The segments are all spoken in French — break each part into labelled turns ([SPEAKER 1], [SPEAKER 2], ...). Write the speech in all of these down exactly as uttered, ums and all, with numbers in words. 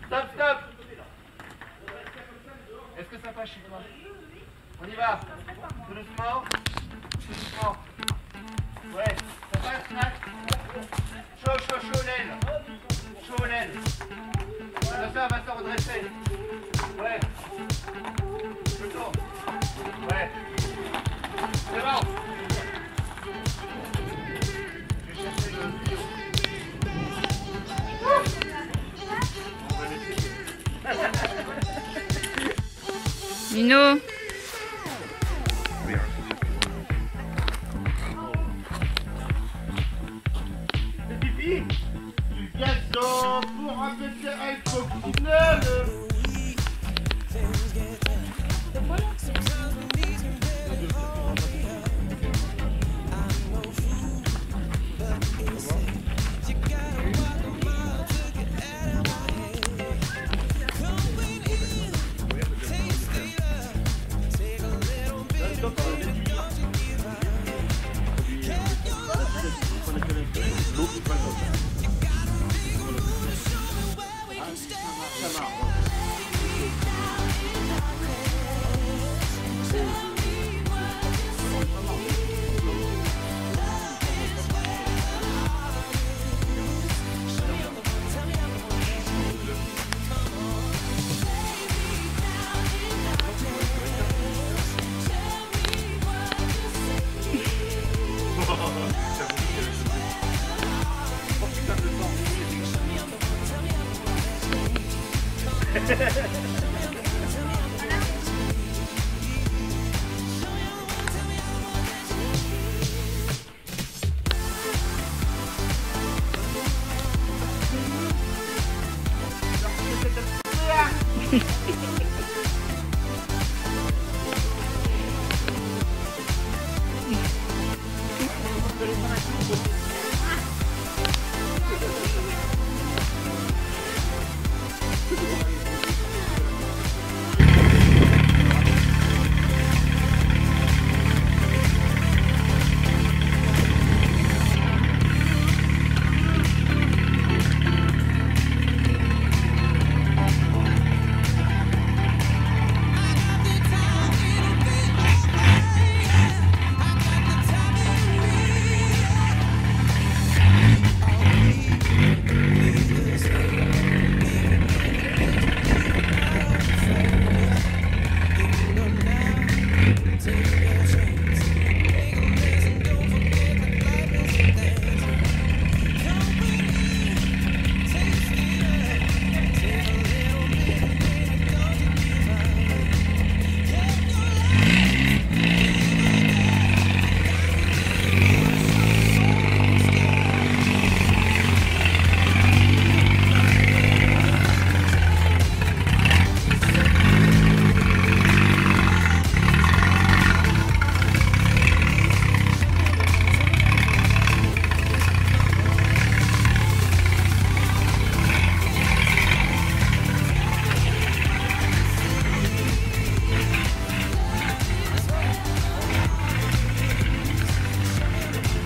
[SPEAKER 1] Stop, stop. Est-ce que ça passe chez toi? On y va. Tout doucement. Tout doucement. Ouais, ça passe, Nat? Chaud, chaud, chaud, l'aile. Chaud, l'aile. Ça, ça va se redresser. Ouais. Je tourne. Ouais. C'est bon. Je vais chercher le bio.
[SPEAKER 2] Mino.
[SPEAKER 1] C'est pipi. Du gazon pour un petit alcool.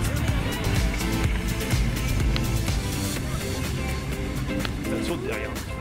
[SPEAKER 3] saute derrière.